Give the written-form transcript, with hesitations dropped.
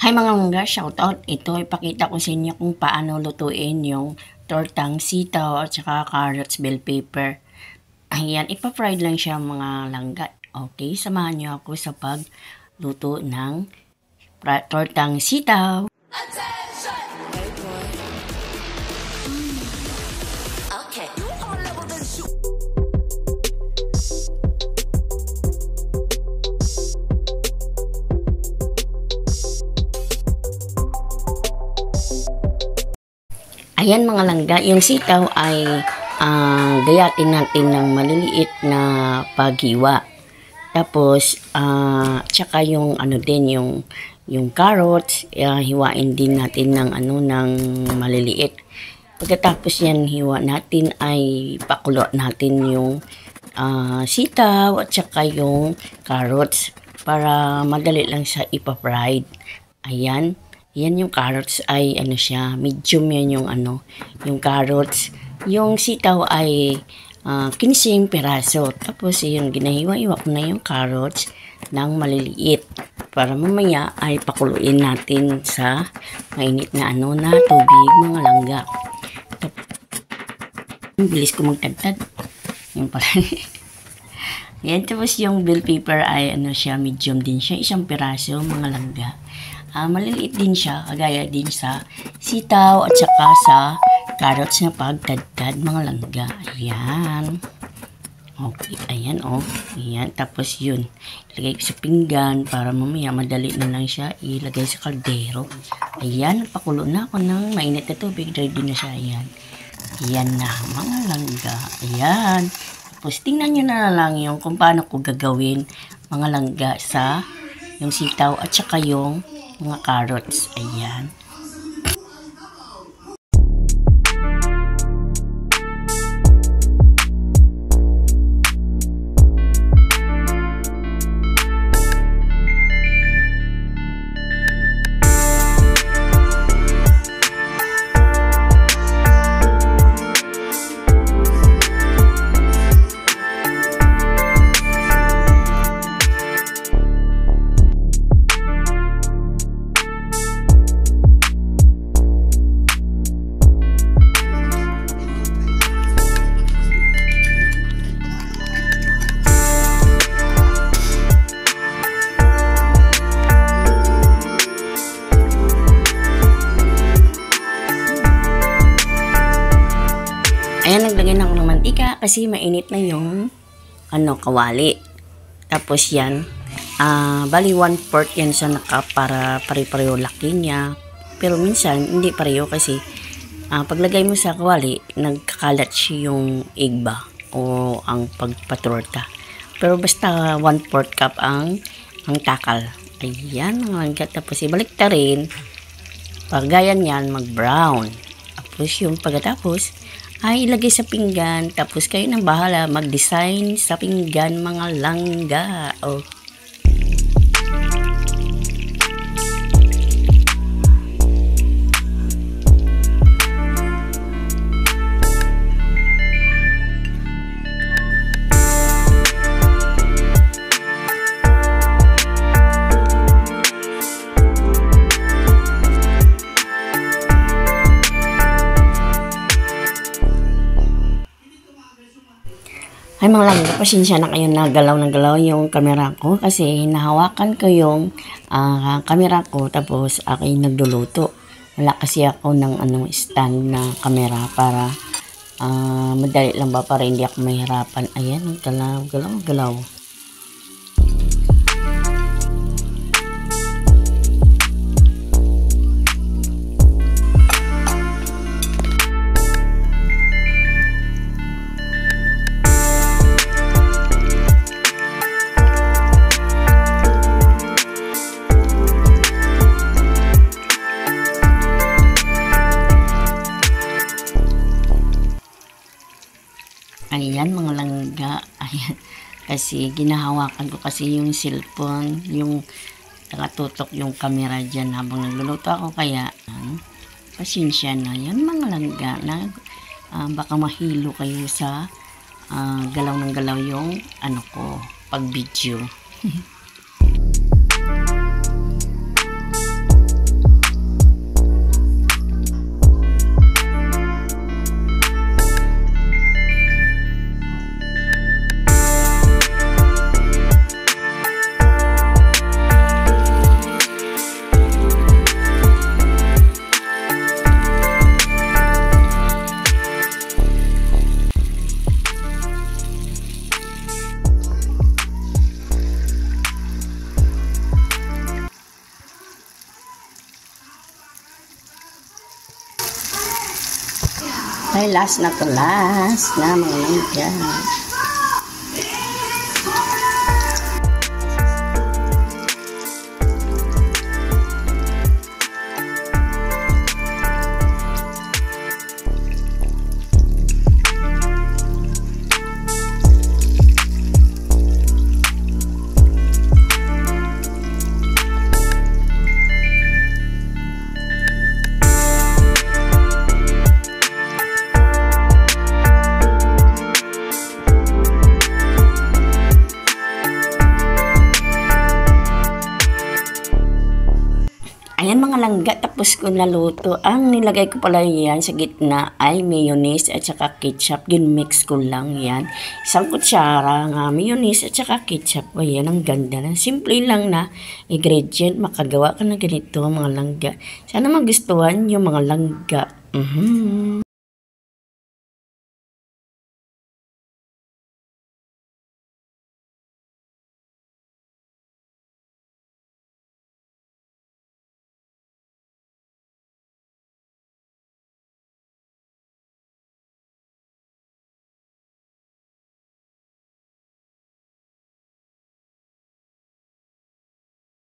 Hi mga mangga, shoutout. Ito, ipakita ko sa inyo kung paano lutuin yung tortang sitaw at saka carrots bell pepper. Ayan, ipa-fried lang siya mga langga. Okay, samahan niyo ako sa pagluto ng tortang sitaw. Ayan mga langga, yung sitaw ay gayatin natin ng maliliit na paghiwa. Tapos, tsaka yung ano din, yung carrots, hiwain din natin ng ng maliliit. Pagkatapos yan, hiwa natin ay pakulo natin yung sitaw at tsaka yung carrots para madali lang siya ipa-fried. Ayan. Yan yung carrots ay siya, medium yan yung carrots. Yung sitaw ay 15 piraso. Tapos yung ginahiwa-hiwa ko na yung carrots ng maliliit para mamaya ay pakuluin natin sa mainit na na tubig mga langga. Bilis ko magtagtad. Yung pala. Yan, tapos yung bell pepper ay siya, medium din siya, 1 piraso mga langga. Maliliit din siya, kagaya din sa sitaw at saka sa carrots na pagtadtad mga langga. Ayan. Okay, ayan Ayan, tapos yun. Ilagay ko sa pinggan para mamaya madali na lang siya ilagay sa kaldero. Ayan, pakulo na ako ng mainit na tubig. Ready na siya, ayan. Ayan na mga langga. Ayan. Tapos tingnan nyo na lang yung kung paano ko gagawin mga langga sa yung sitaw at saka yung mga carrots. Ayan. Ayan, naglagay na ako ng mantika kasi mainit na yung kawali. Tapos yan, bali 1/4 yan sa para pare-pareho laki niya. Pero minsan, hindi pareho kasi paglagay mo sa kawali, nagkakalat siya yung egg ba o ang pagpatorta. Pero basta 1/4 cup ang takal. Ayan, tapos ibalik ta rin. Pag gayan yan, mag-brown. Tapos yung pagkatapos, ay ilagay sa pinggan. Tapos kayo nang bahala mag-design sa pinggan mga langga. Ay mga langga, pasensya na kayo na galaw ng galaw yung camera ko kasi nahawakan ko yung camera ko tapos ako yung nagluluto. Wala kasi ako ng stand na camera para madali lang ba para hindi ako mahirapan. Ayan, galaw, galaw, galaw. Ayan mga langga, ayan, kasi ginahawakan ko kasi yung cellphone, yung nakatutok yung camera dyan habang nagluluto ako, kaya pasensya na yan mga langga na baka mahilo kayo sa galaw ng galaw yung pag video. Ay, last na to, last na mga langga. Ayan mga langga, tapos ko naluto. Ang nilagay ko pala yan sa gitna ay mayonnaise at saka ketchup. Ginmix ko lang yan. Isang kutsara nga mayonnaise at saka ketchup. Ayan, ang ganda na. Simple lang na ingredient. Makagawa ka na ganito mga langga. Sana magustuhan yung mga langga.